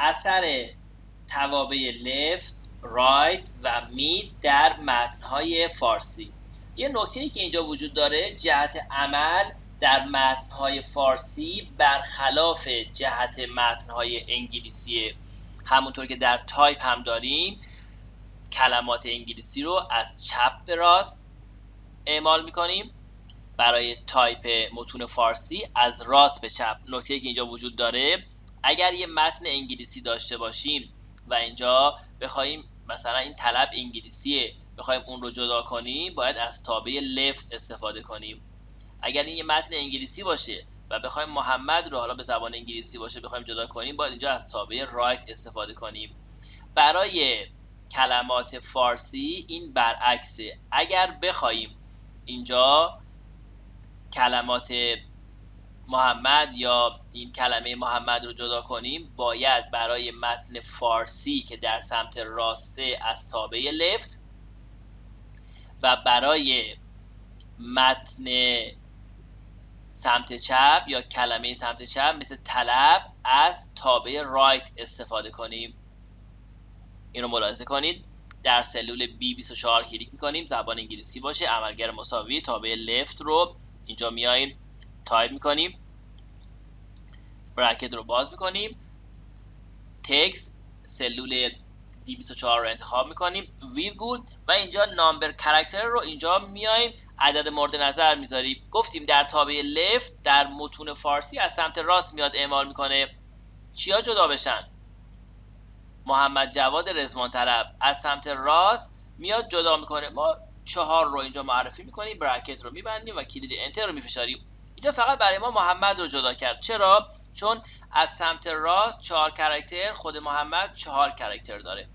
اثر توابع left، right و mid در متن‌های فارسی. یه نکته‌ای که اینجا وجود داره، جهت عمل در متن‌های فارسی برخلاف جهت متن‌های انگلیسیه. همونطور که در تایپ هم داریم کلمات انگلیسی رو از چپ به راست اعمال می‌کنیم، برای تایپ متون فارسی از راست به چپ. نکته‌ای که اینجا وجود داره، اگر یه متن انگلیسی داشته باشیم و اینجا بخوایم مثلا این طلب انگلیسیه، بخوایم اون رو جدا کنیم، باید از تابع left استفاده کنیم. اگر این یه متن انگلیسی باشه و بخوایم محمد رو حالا به زبان انگلیسی باشه بخوایم جدا کنیم، باید اینجا از تابع right استفاده کنیم. برای کلمات فارسی این برعکسه. اگر بخوایم اینجا کلمات محمد یا این کلمه محمد رو جدا کنیم، باید برای متن فارسی که در سمت راسته از تابع left و برای متن سمت چپ یا کلمه سمت چپ مثل طلب از تابع right استفاده کنیم. اینو ملاحظه کنید. در سلول B24 کلیک میکنیم، زبان انگلیسی باشه، عملگر مساوی، تابع left رو اینجا میاییم تایپ میکنیم، برکت رو باز میکنیم، تکست سلول D24 رو انتخاب میکنیم، ویرگول و اینجا نامبر کاراکتر رو اینجا میاییم عدد مورد نظر میذاریم. گفتیم در تابع left در متون فارسی از سمت راست میاد اعمال میکنه. چیا جدا بشن؟ محمد جواد رضوان طلب از سمت راست میاد جدا میکنه. ما 4 رو اینجا معرفی میکنیم، برکت رو میبندیم و کلید انتر رو میفشاریم. اینجا فقط برای ما محمد رو جدا کرد. چرا؟ چون از سمت راست 4 کاراکتر، خود محمد 4 کاراکتر داره.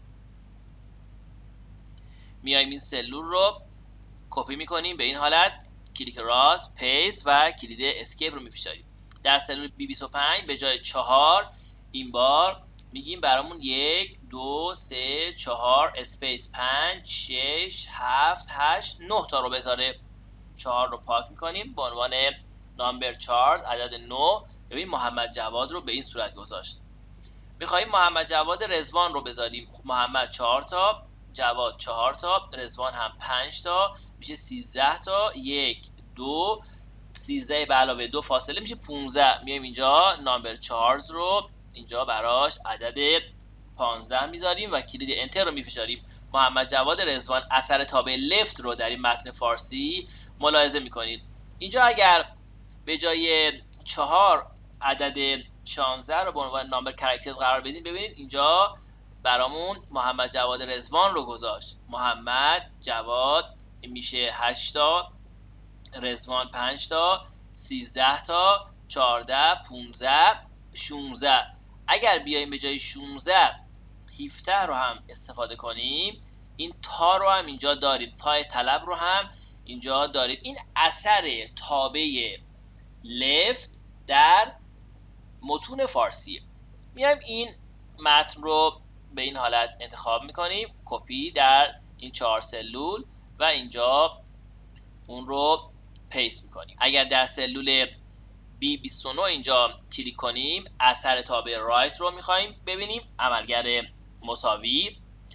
میایم این سلول رو کپی میکنیم به این حالت، کلیک راست، پیست و کلید اسکیپ رو میفشاریم. در سلول B25 به جای 4 این بار میگیم برامون 1 2 3 4 اسپیس 5 6 7 8 9 تا رو بذاره. 4 رو پاک میکنیم به عنوان نامبر چارت عدد 9. ببین محمد جواد رو به این صورت گذاشت. میخواییم محمد جواد رضوان رو بذاریم. محمد 4 تا، جواد 4 تا، رضوان هم 5 تا، میشه 13 تا. 1 2 13 به علاوه 2 فاصله میشه 15. میایم اینجا نامبر چارت رو اینجا براش عدد 15 میذاریم و کلید انتر رو میفشاریم. محمد جواد رضوان اثر تابع left رو در این متن فارسی ملاحظه میکنید. اینجا اگر به جای 4 عدد 16 رو به عنوان نامبر کاراکترز قرار بدیم، ببینید اینجا برامون محمد جواد رضوان رو گذاشت. محمد جواد میشه 8 تا، رضوان 5 تا، 13 تا، 14 15 16. اگر بیایم به جای 16 17 رو هم استفاده کنیم، این تا رو هم اینجا داریم، تای طلب رو هم اینجا داریم. این اثر تابع left در متون فارسیه. میایم این متن رو به این حالت انتخاب میکنیم، کپی در این 4 سلول و اینجا اون رو پیست میکنیم. اگر در سلول B29 اینجا کلیک کنیم، اثر تابع رایت رو میخوایم ببینیم، عملگر مساوی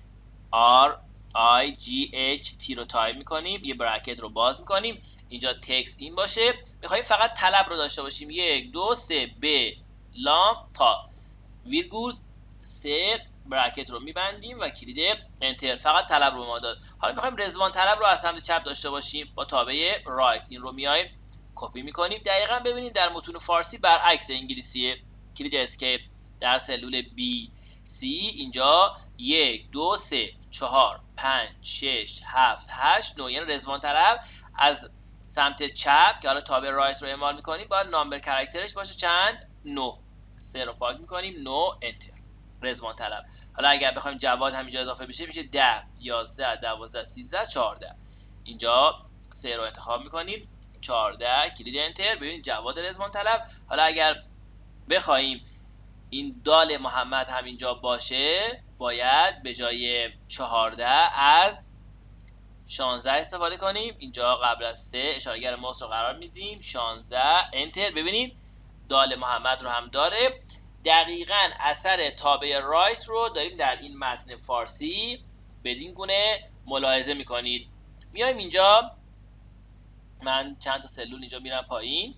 RIGHT رو تایپ میکنیم، یه برکت رو باز میکنیم، اینجا تکست این باشه. میخوایم فقط طلب رو داشته باشیم، 1 2 3 ب لام تا ویرگول 3 برکت رو میبندیم و کلید انتر. فقط طلب رو ما داد. حالا میخوایم رضوان طلب رو از سمت چپ داشته باشیم با تابع رایت. این رو میایم کپی میکنیم. دقیقاً ببینید در متون فارسی برعکس انگلیسیه. کلید اسکیپ در سلول B C اینجا 1 2 3 4 5 6 7 8 9، یعنی رضوان طلب از سمت چپ که حالا تابع رایت رو اعمال میکنیم باید نامبر کاراکترش باشه چند؟ 9. 3 رو پاک میکنیم، 9 انتر. رضوان طلب. حالا اگر بخوایم جواد همینجا اضافه بشه میشه 10 11 12 13 14. اینجا 3 رو انتخاب میکنیم، 14 کلید انتر. ببینید جواد رضوان طلب. حالا اگر بخوایم این دال محمد همینجا باشه، باید به جای 14 از 16 استفاده کنیم. اینجا قبل از 3 اشارهگر ماوس رو قرار میدیم، 16 انتر. ببینید دال محمد رو هم داره. دقیقاً اثر تابع رایت رو داریم در این متن فارسی بدین گونه ملاحظه میکنید. میایم اینجا، من چند تا سلول اینجا میرم پایین،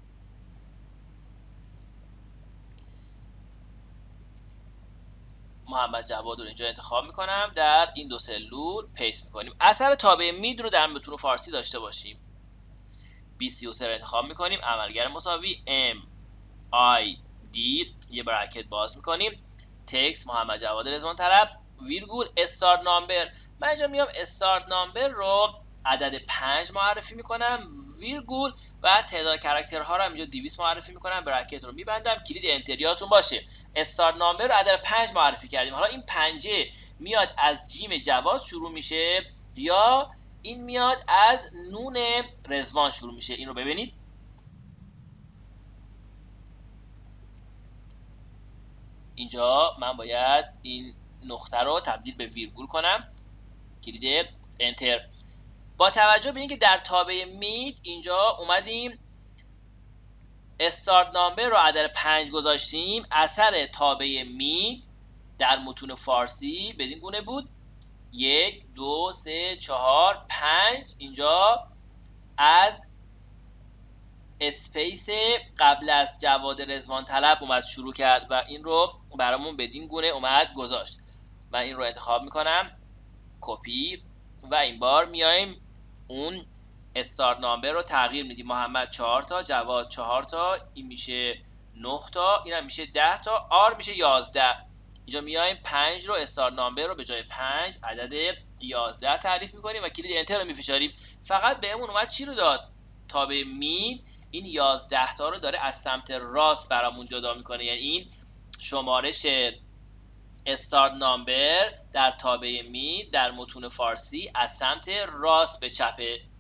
محمد جواد رو اینجا انتخاب میکنم، در این دو سلول پیست میکنیم. اثر تابع مید رو در متون فارسی داشته باشیم. B33 رو انتخاب میکنیم، عملگر مساوی MID، یه براکت باز میکنیم، تکست محمد جواد رضوان طلب، ویرگول استارت نامبر. من اینجا میام استارت نامبر رو عدد 5 معرفی میکنم، ویرگول و تعداد کاراکترها رو اینجا 200 معرفی میکنم، براکت رو میبندم، کلید انتریاتون باشه. استارت نامبر رو عدد 5 معرفی کردیم. حالا این 5 میاد از جیم جواد شروع میشه یا این میاد از نون رضوان شروع میشه؟ این رو ببینید. اینجا من باید این نقطه رو تبدیل به ویرگول کنم، کلید انتر. با توجه به اینکه در تابع مید اینجا اومدیم استارت نامبر رو عدد 5 گذاشتیم، اثر تابع مید در متون فارسی بدین گونه بود: 1 2 3 4 5. اینجا از اسپیس قبل از جواد رضوان طلب اومد شروع کرد و این رو برامون بدین گونه اومد گذاشت. من این رو انتخاب میکنم، کپی، و این بار میایم اون استارت نامبر رو تغییر میدیم. محمد 4 تا، جواد 4 تا، این میشه 9 تا، این هم میشه 10 تا، آر میشه 11. اینجا میایم 5 رو استارت نامبر رو به جای 5 عدد 11 تعریف میکنیم و کلید انتر رو میفشاریم. فقط بهمون اومد چی رو داد؟ تابع مید این 11 تا رو داره از سمت راست برامون جدا میکنه، یعنی این شمارش استارت نامبر در تابع مید در متون فارسی از سمت راست به چپه